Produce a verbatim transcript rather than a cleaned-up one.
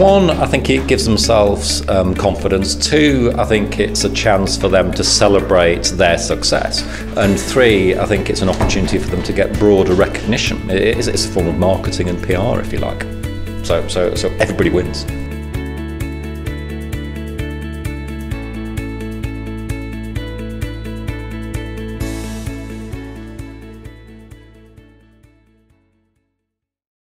one, I think it gives themselves um, confidence. Two, I think it's a chance for them to celebrate their success. And three, I think it's an opportunity for them to get broader recognition. It is, it's a form of marketing and P R, if you like. So, so, so everybody wins.